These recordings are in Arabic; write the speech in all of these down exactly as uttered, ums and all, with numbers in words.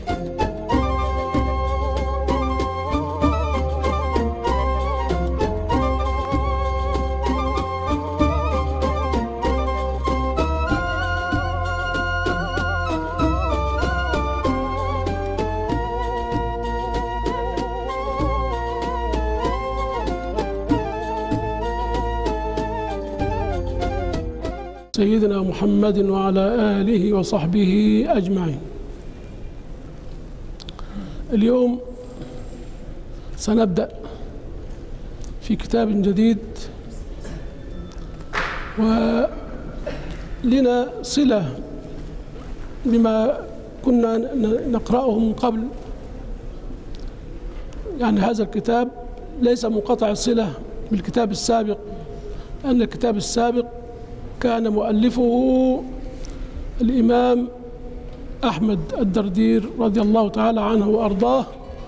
سيدنا محمد وعلى آله وصحبه أجمعين. اليوم سنبدأ في كتاب جديد، ولنا صلة بما كنا نقرأه من قبل. يعني هذا الكتاب ليس منقطع الصلة بالكتاب السابق، لأن الكتاب السابق كان مؤلفه الإمام أحمد الدردير رضي الله تعالى عنه وأرضاه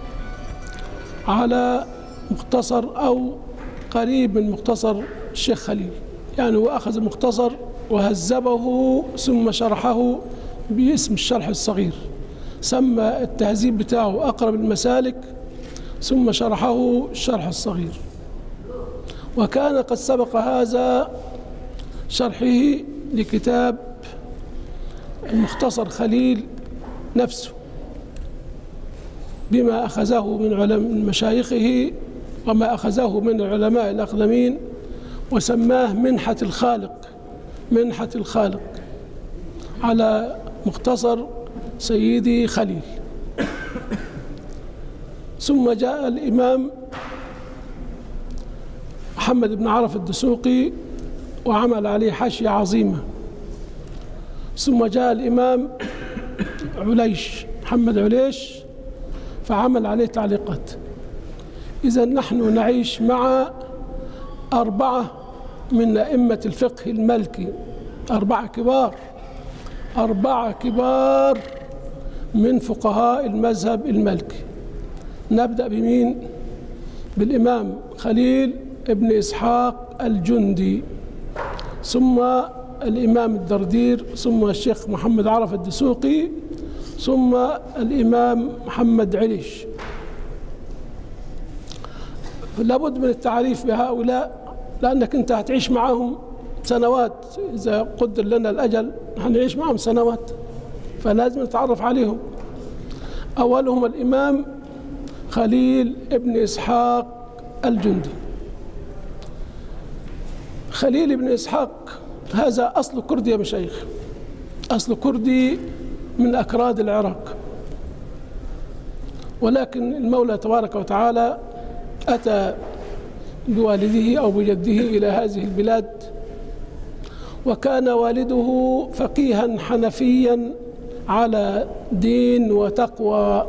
على مختصر أو قريب من مختصر الشيخ خليل. يعني هو أخذ المختصر وهذبه ثم شرحه باسم الشرح الصغير، سمى التهذيب بتاعه أقرب المسالك، ثم شرحه الشرح الصغير. وكان قد سبق هذا شرحه لكتاب المختصر خليل نفسه بما أخذه من علم مشايخه وما أخذه من العلماء الأقدمين، وسماه منحة الخالق، منحة الخالق على مختصر سيدي خليل. ثم جاء الإمام محمد بن عرف الدسوقي وعمل عليه حاشية عظيمة. ثم جاء الإمام عليش محمد عليش فعمل عليه تعليقات. إذا نحن نعيش مع أربعة من أئمة الفقه المالكي، أربعة كبار، أربعة كبار من فقهاء المذهب المالكي. نبدأ بمين؟ بالإمام خليل ابن إسحاق الجندي، ثم الإمام الدردير، ثم الشيخ محمد عرف الدسوقي، ثم الإمام محمد عليش. لابد من التعريف بهؤلاء، لأنك أنت هتعيش معهم سنوات، إذا قدر لنا الأجل هنعيش معهم سنوات، فلازم نتعرف عليهم. أولهم الإمام خليل ابن إسحاق الجندي. خليل بن إسحاق هذا أصل كردي يا مشايخ، أصل كردي من أكراد العراق، ولكن المولى تبارك وتعالى أتى بوالده أو بجده إلى هذه البلاد، وكان والده فقيها حنفيا على دين وتقوى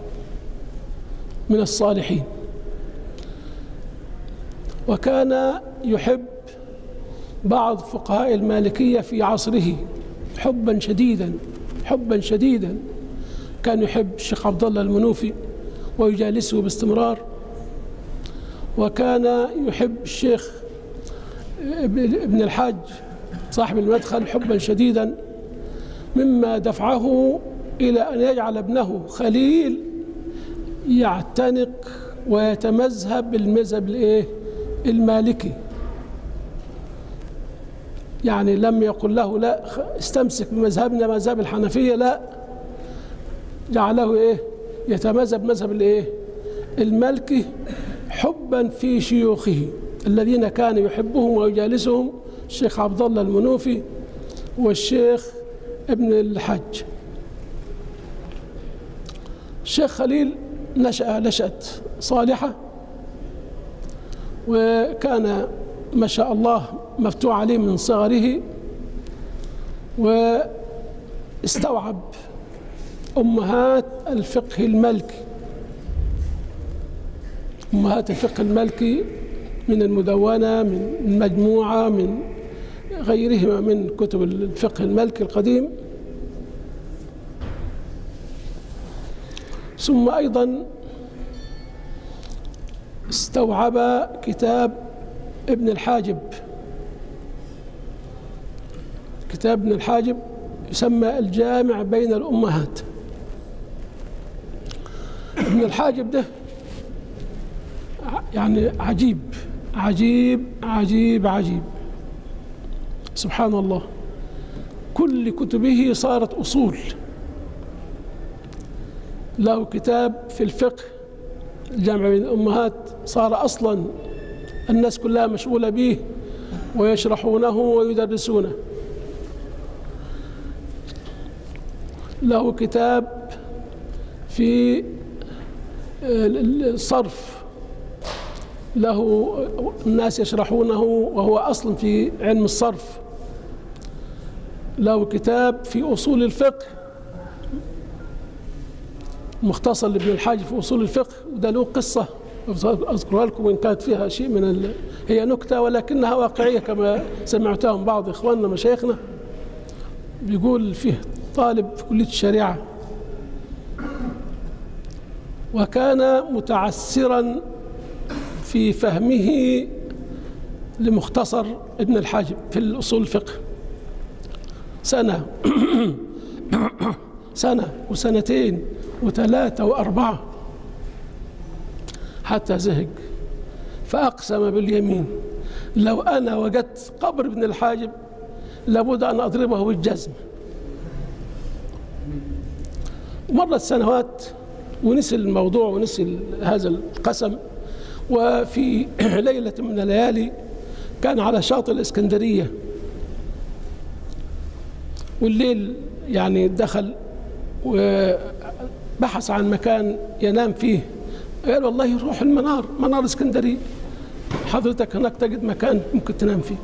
من الصالحين، وكان يحب بعض فقهاء المالكية في عصره حبا شديدا حبا شديدا. كان يحب الشيخ عبد الله المنوفي ويجالسه باستمرار، وكان يحب الشيخ ابن الحاج صاحب المدخل حبا شديدا، مما دفعه إلى أن يجعل ابنه خليل يعتنق ويتمذهب بالمذهب الايه المالكي. يعني لم يقل له لا استمسك بمذهبنا مذهب الحنفية، لا، جعله ايه يتمذهب مذهب الايه المالكي، حبا في شيوخه الذين كان يحبهم ويجالسهم، الشيخ عبد الله المنوفي والشيخ ابن الحج. الشيخ خليل نشأ نشأة صالحة، وكان ما شاء الله مفتوح عليه من صغره، واستوعب أمهات الفقه المالكي، أمهات الفقه المالكي من المدونة، من مجموعة، من غيرهما من كتب الفقه المالكي القديم. ثم أيضا استوعب كتاب ابن الحاجب. كتاب ابن الحاجب يسمى الجامع بين الأمهات، ابن الحاجب ده يعني عجيب عجيب عجيب عجيب سبحان الله. كل كتبه صارت أصول. له كتاب في الفقه الجامع بين الأمهات صار أصلا الناس كلها مشغولة به ويشرحونه ويدرسونه. له كتاب في الصرف له الناس يشرحونه وهو أصل في علم الصرف. له كتاب في أصول الفقه مختصر لابن الحاجب في أصول الفقه، وده له قصة أذكرها لكم وإن كانت فيها شيء من ال... هي نكتة ولكنها واقعية كما سمعتها من بعض إخواننا مشايخنا. بيقول فيه طالب في كلية الشريعة وكان متعسرا في فهمه لمختصر ابن الحاجب في الأصول الفقه سنة سنة وسنتين وثلاثة وأربعة حتى زهق، فأقسم باليمين لو أنا وجدت قبر ابن الحاجب لابد أن أضربه بالجزم. مرت سنوات ونسي الموضوع ونسي هذا القسم. وفي ليلة من الليالي كان على شاطئ الإسكندرية والليل يعني دخل وبحث عن مكان ينام فيه. قال والله يروح المنار، منار اسكندرية حضرتك هناك تجد مكان ممكن تنام فيه.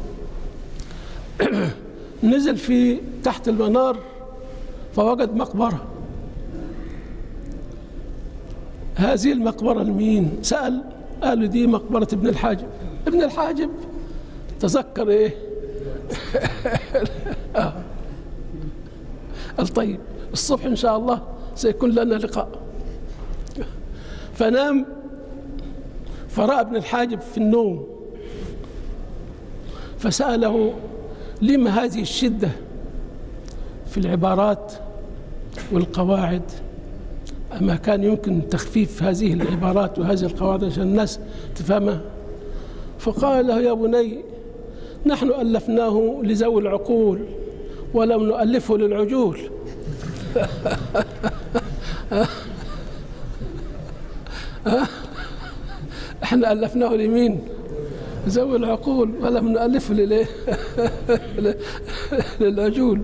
نزل في تحت المنار فوجد مقبرة. هذه المقبرة لمين؟ سأل، قالوا دي مقبرة ابن الحاجب. ابن الحاجب تذكر ايه؟ آه. الطيب الصبح إن شاء الله سيكون لنا لقاء. فنام فرأى ابن الحاجب في النوم فسأله لما هذه الشدة في العبارات والقواعد؟ أما كان يمكن تخفيف هذه العبارات وهذه القواعد عشان الناس تفهمها. فقال له يا بني نحن ألفناه لذوي العقول ولم نؤلفه للعجول. احنا ألفناه لمين؟ ذوي العقول ولم نؤلفه للإيه؟ للعجول.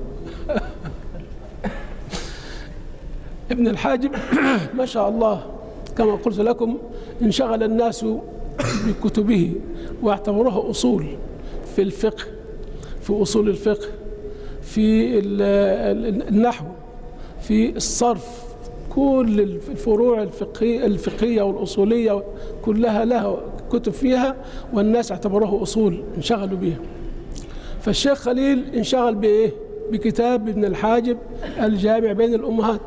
ابن الحاجب ما شاء الله كما قلت لكم انشغل الناس بكتبه واعتبروها أصول في الفقه، في أصول الفقه، في النحو، في الصرف، كل الفروع الفقهية الفقهية والأصولية كلها لها كتب فيها والناس اعتبروها أصول انشغلوا بها. فالشيخ خليل انشغل بإيه؟ بكتاب ابن الحاجب الجامع بين الأمهات،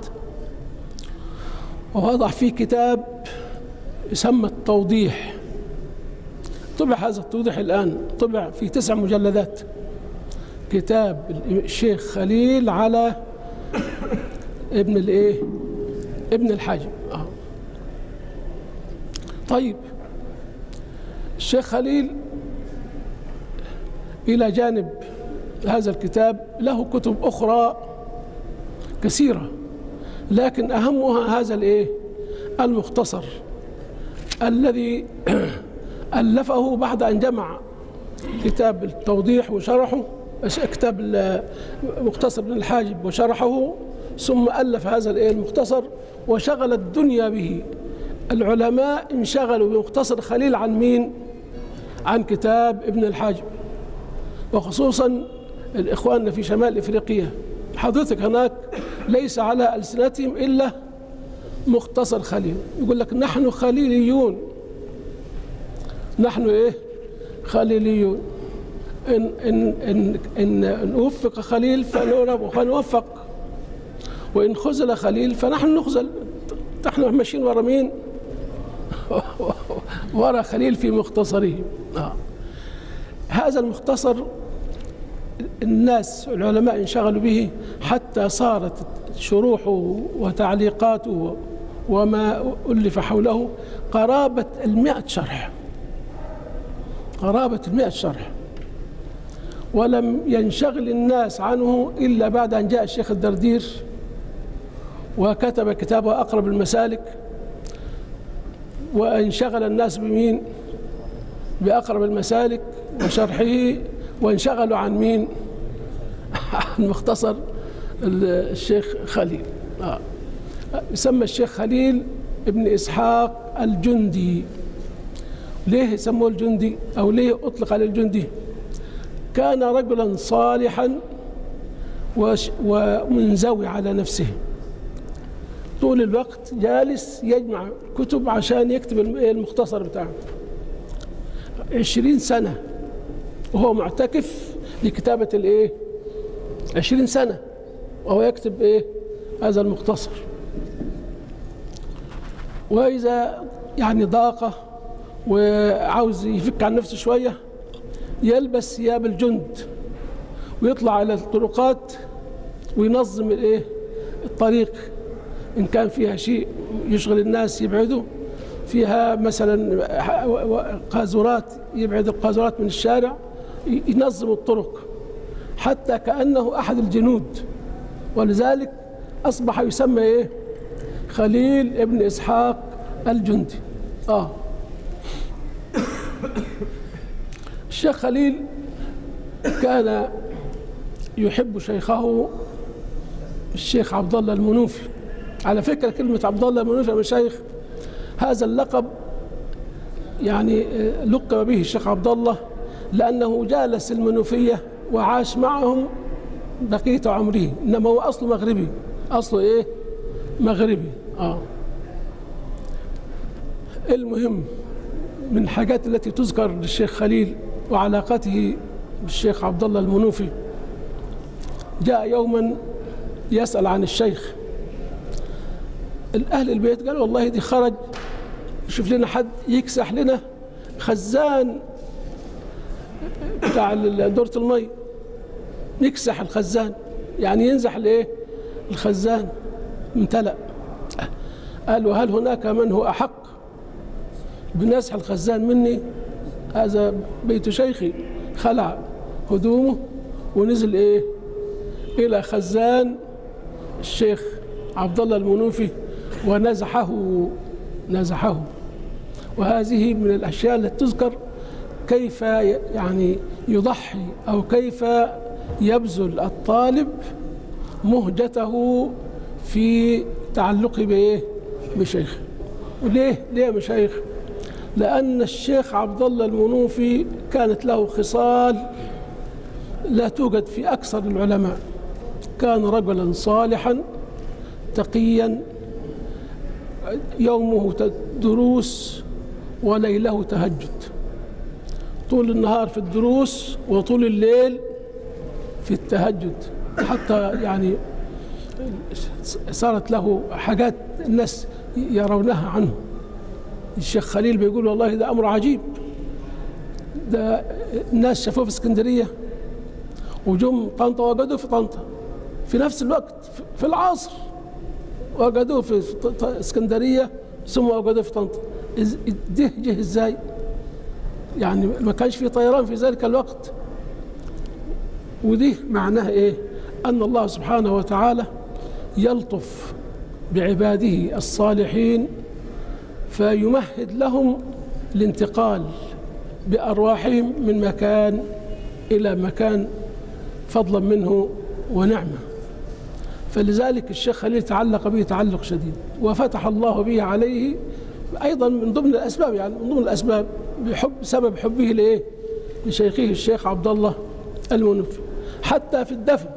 ووضع فيه كتاب يسمى التوضيح. طبع هذا التوضيح الآن، طبع في تسع مجلدات، كتاب الشيخ خليل على ابن الايه؟ ابن الحاجب. آه. طيب الشيخ خليل إلى جانب هذا الكتاب له كتب أخرى كثيرة، لكن أهمها هذا الايه؟ المختصر الذي ألفه بعد أن جمع كتاب التوضيح وشرحه، كتاب مختصر ابن الحاجب وشرحه، ثم ألف هذا الايه؟ المختصر وشغل الدنيا به. العلماء انشغلوا بمختصر خليل عن مين؟ عن كتاب ابن الحاجب، وخصوصا الإخوان في شمال إفريقيا. حضرتك هناك ليس على ألسنتهم إلا مختصر خليل، يقول لك نحن خليليون، نحن إيه؟ خليليون. إن إن إن إن نوفق خليل فنوفق، وإن خذل خليل فنحن نخذل. نحن ماشيين ورا مين؟ ورا خليل في مختصره. آه. هذا المختصر الناس العلماء انشغلوا به حتى صارت شروحه وتعليقاته وما ألف حوله قرابة المئة شرح، قرابة المئة شرح، ولم ينشغل الناس عنه إلا بعد أن جاء الشيخ الدردير وكتب كتابه أقرب المسالك، وانشغل الناس بمين؟ بأقرب المسالك وشرحه، وانشغلوا عن مين؟ عن مختصر الشيخ خليل. آه. يسمى الشيخ خليل ابن إسحاق الجندي. ليه سموه الجندي أو ليه أطلق على الجندي؟ كان رجلا صالحا ومنزوي على نفسه، طول الوقت جالس يجمع كتب عشان يكتب المختصر بتاعه. عشرين سنة وهو معتكف لكتابة الايه؟ عشرين سنة وهو يكتب ايه؟ هذا المختصر. وإذا يعني ضاقة وعاوز يفك عن نفسه شوية يلبس ثياب الجند ويطلع على الطرقات وينظم الايه؟ الطريق، إن كان فيها شيء يشغل الناس يبعدوا، فيها مثلا قاذورات يبعد القاذورات من الشارع، ينظم الطرق حتى كأنه أحد الجنود. ولذلك أصبح يسمى إيه؟ خليل ابن إسحاق الجندي. آه الشيخ خليل كان يحب شيخه الشيخ عبد الله المنوفي. على فكرة كلمة عبد الله المنوفي يا مشايخ، هذا اللقب يعني لقب به الشيخ عبد الله لأنه جالس المنوفية وعاش معهم بقية عمره، إنما هو أصله مغربي، أصله إيه؟ مغربي. آه المهم من الحاجات التي تذكر للشيخ خليل وعلاقته بالشيخ عبد الله المنوفي، جاء يوما يسأل عن الشيخ، الأهل البيت قالوا والله دي خرج يشوف لنا حد يكسح لنا خزان بتاع دورة المي، يكسح الخزان يعني ينزح الايه؟ الخزان امتلأ. قالوا هل هناك من هو أحق بنزح الخزان مني؟ هذا بيت شيخي. خلع هدومه ونزل ايه؟ إلى خزان الشيخ عبد الله المنوفي ونزحه نزحه. وهذه من الأشياء التي تذكر كيف يعني يضحي أو كيف يبذل الطالب مهجته في تعلقه بإيه؟ بشيخه. وليه؟ ليه يا مشايخ؟ لأن الشيخ عبد الله المنوفي كانت له خصال لا توجد في أكثر العلماء. كان رجلا صالحا تقيا، يومه دروس وليله تهجد، طول النهار في الدروس وطول الليل في التهجد، حتى يعني صارت له حاجات الناس يرونها عنه. الشيخ خليل بيقول والله ده أمر عجيب، ده الناس شافوه في اسكندرية وجم طنطا وجدوه في طنطا في نفس الوقت، في العصر وجدوه في اسكندرية ثم وجدوه في طنطا. ده جه ازاي؟ يعني ما كانش في طيران في ذلك الوقت. ودي معناها ايه؟ أن الله سبحانه وتعالى يلطف بعباده الصالحين فيمهد لهم الانتقال بأرواحهم من مكان إلى مكان فضلا منه ونعمة. فلذلك الشيخ خليل تعلق به تعلق شديد، وفتح الله به عليه أيضا من ضمن الأسباب، يعني من ضمن الأسباب بحب سبب حبه لإيه؟ لشيخه الشيخ عبد الله المنوفي. حتى في الدفن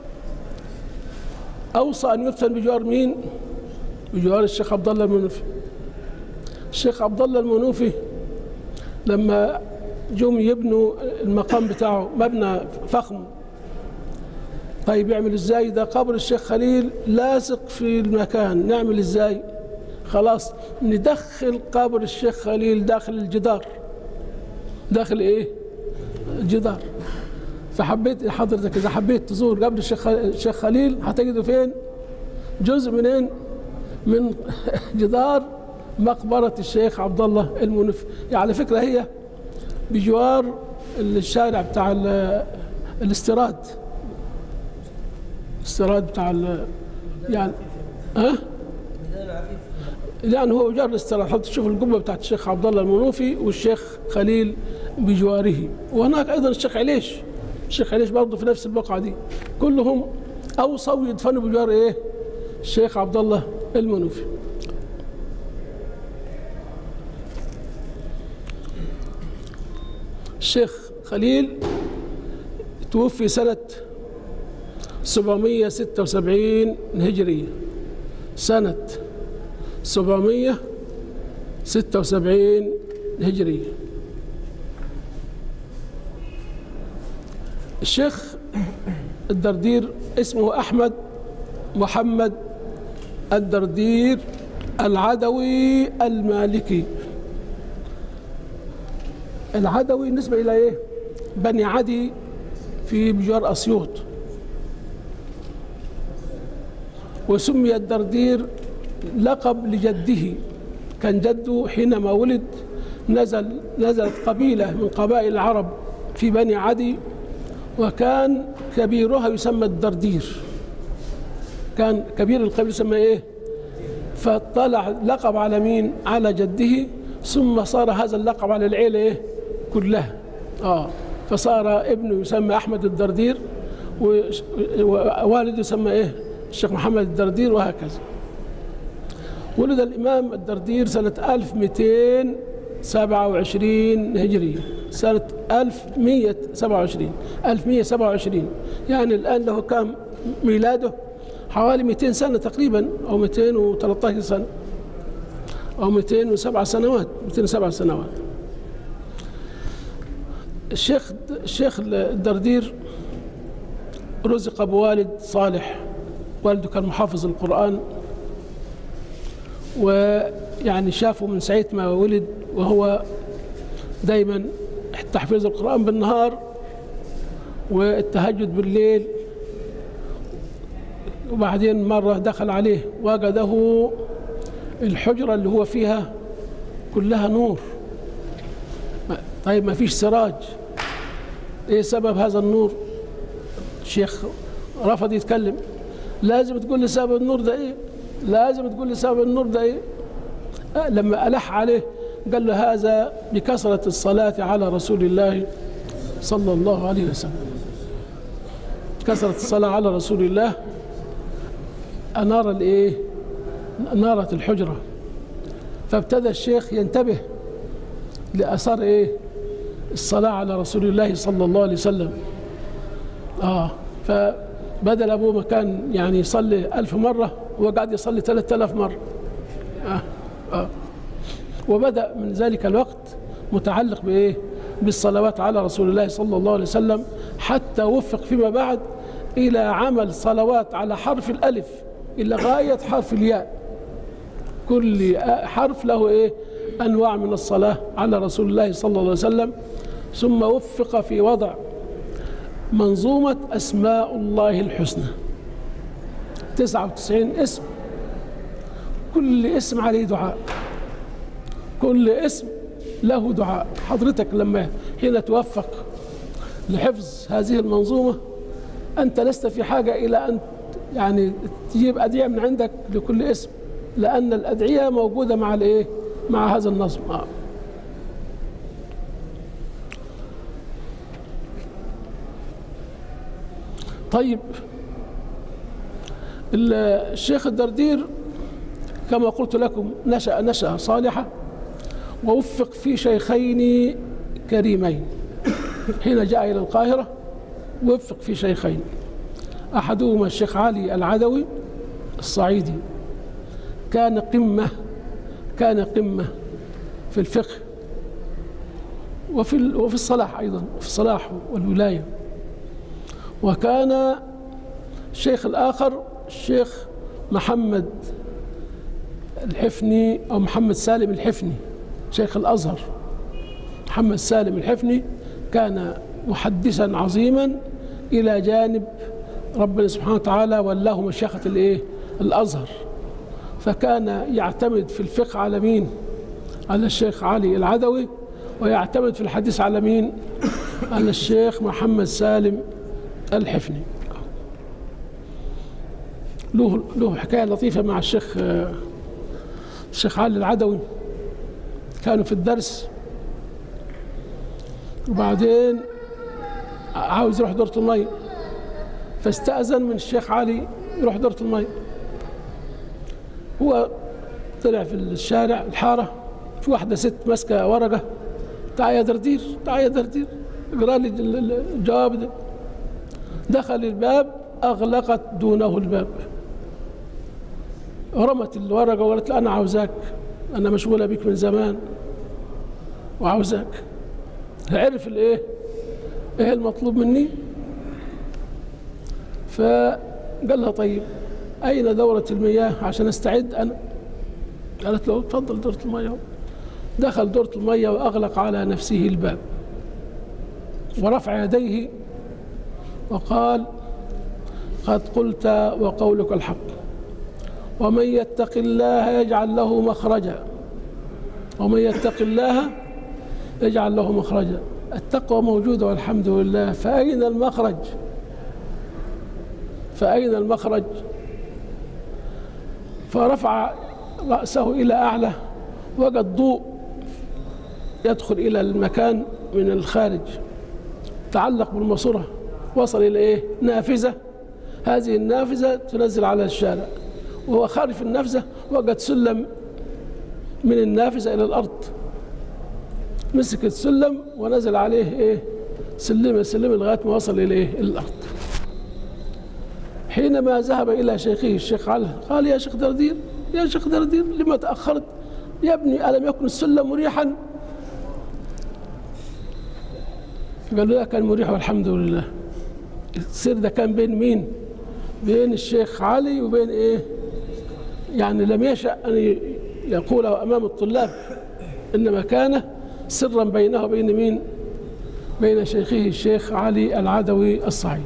أوصى أن يدفن بجوار مين؟ بجوار الشيخ عبد الله المنوفي. الشيخ عبد الله المنوفي لما جم يبنوا المقام بتاعه مبنى فخم، طيب يعمل ازاي؟ ده قبر الشيخ خليل لاصق في المكان، نعمل ازاي؟ خلاص ندخل قبر الشيخ خليل داخل الجدار، داخل ايه؟ الجدار. فحبيت حضرتك اذا حبيت تزور قبر الشيخ الشيخ خليل هتجده فين؟ جزء منين؟ من جدار مقبرة الشيخ عبد الله المنوفي. يعني على فكرة هي بجوار الشارع بتاع الاستيراد، الاستيراد بتاع يعني ها يعني هو جار الاستيراد. حط تشوف القبة بتاعت الشيخ عبد الله المنوفي والشيخ خليل بجواره، وهناك أيضا الشيخ عليش، الشيخ عليش برضه في نفس البقعة دي. كلهم أوصوا يدفنوا بجوار إيه؟ الشيخ عبد الله المنوفي. الشيخ خليل توفي سنة سبعمائة وستة وسبعين هجرية، سنة سبعمائة وستة وسبعين هجرية. الشيخ الدردير اسمه أحمد محمد الدردير العدوي المالكي. العدوي نسبة إلى إيه؟ بني عدي في بجوار أسيوط. وسمي الدردير لقب لجده، كان جده حينما ولد نزل نزلت قبيلة من قبائل العرب في بني عدي، وكان كبيرها يسمى الدردير، كان كبير القبيلة يسمى إيه؟ فطلع لقب على مين؟ على جده، ثم صار هذا اللقب على العيلة إيه؟ كلها. آه فصار ابنه يسمى أحمد الدردير، ووالده يسمى إيه؟ الشيخ محمد الدردير، وهكذا. ولد الإمام الدردير سنة ألف ومئتين وسبعة وعشرين هجرية، سنة ألف ومئة وسبعة وعشرين ألف ومئة وسبعة وعشرين، يعني الآن له كم ميلاده؟ حوالي مئتين سنة تقريبا، أو مئتين وثلاثة عشر سنة، أو مئتين وسبع سنوات، مئتين وسبع سنوات. الشيخ الشيخ الدردير رزق بوالد صالح، والده كان محافظ القرآن، ويعني شافه من ساعة ما ولد وهو دايما تحفيظ القرآن بالنهار والتهجد بالليل. وبعدين مرة دخل عليه وجده الحجرة اللي هو فيها كلها نور. طيب ما فيش سراج، ايه سبب هذا النور؟ الشيخ رفض يتكلم. لازم تقول لي سبب النور ده ايه، لازم تقول لي سبب النور ده ايه. آه لما ألح عليه قال له هذا بكثرة الصلاة على رسول الله صلى الله عليه وسلم. كثرة الصلاة على رسول الله أنار الايه؟ نارت الحجرة. فابتدى الشيخ ينتبه لأثار ايه؟ الصلاة على رسول الله صلى الله عليه وسلم. اه فبدل أبوه ما كان يعني يصلي ألف مرة وقعد يصلي ثلاثة آلاف مرة. آه آه وبدأ من ذلك الوقت متعلق بإيه؟ بالصلوات على رسول الله صلى الله عليه وسلم، حتى وفق فيما بعد إلى عمل صلوات على حرف الألف إلى غاية حرف الياء. كل حرف له إيه؟ أنواع من الصلاة على رسول الله صلى الله عليه وسلم. ثم وفق في وضع منظومة أسماء الله الحسنى، تسعة وتسعين اسم، كل اسم عليه دعاء، كل اسم له دعاء. حضرتك لما حين توفق لحفظ هذه المنظومة أنت لست في حاجة إلى أن يعني تجيب أدعية من عندك لكل اسم، لأن الأدعية موجودة مع الإيه؟ مع هذا النظم. آه. طيب الشيخ الدردير كما قلت لكم نشأ نشأة صالحة، ووفق في شيخين كريمين. حين جاء إلى القاهرة وفق في شيخين، أحدهما الشيخ علي العدوي الصعيدي، كان قمة كان قمة في الفقه وفي وفي الصلاح أيضا، في الصلاح والولاية. وكان الشيخ الآخر الشيخ محمد الحفني أو محمد سالم الحفني، شيخ الأزهر محمد سالم الحفني، كان محدثا عظيما إلى جانب ربنا سبحانه وتعالى ولاه مشيخة الإيه؟ الأزهر. فكان يعتمد في الفقه على مين؟ على الشيخ علي العدوي، ويعتمد في الحديث على مين؟ على الشيخ محمد سالم الحفني. له له حكاية لطيفة مع الشيخ الشيخ علي العدوي. كانوا في الدرس وبعدين عاوز يروح دورة المية، فاستأذن من الشيخ علي يروح دورة المية. هو طلع في الشارع الحارة، في واحدة ست ماسكة ورقة، تعال يا دردير تعال يا دردير اقرا لي الجواب ده. دخل الباب أغلقت دونه الباب، رمت الورقة وقالت له أنا عاوزاك، أنا مشغولة بك من زمان وعاوزاك. عرف الإيه؟ إيه المطلوب مني؟ فقال لها طيب أين دورة المياه عشان أستعد أنا؟ قالت له تفضل دورة المياه. دخل دورة المياه وأغلق على نفسه الباب ورفع يديه وقال قد قلت وقولك الحق، ومن يتق الله يجعل له مخرجا، ومن يتق الله يجعل له مخرجا. التقوى موجودة والحمد لله، فأين المخرج؟ فأين المخرج؟ فرفع رأسه إلى أعلى، وجد ضوء يدخل إلى المكان من الخارج، تعلق بالماسورة، وصل إلى إيه؟ نافذة. هذه النافذة تنزل على الشارع، وهو خارج في النافذة وجد سلم من النافذة إلى الأرض، مسك السلم ونزل عليه إيه؟ سلمة سلمة لغاية ما وصل إلى إيه؟ الأرض. حينما ذهب إلى شيخه الشيخ علي قال يا شيخ دردير يا شيخ دردير لما تأخرت؟ يا ابني ألم يكن السلم مريحا؟ قال له لا كان مريح والحمد لله. السر ده كان بين مين؟ بين الشيخ علي وبين إيه؟ يعني لم يشأ أن يقوله أمام الطلاب، إنما كان سرا بينه وبين مين؟ بين شيخه الشيخ علي العدوي الصعيدي.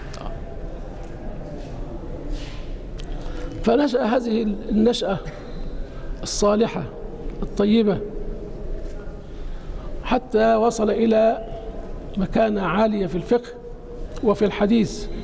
فنشأ هذه النشأة الصالحة الطيبة حتى وصل إلى مكانة عالية في الفقه وفي الحديث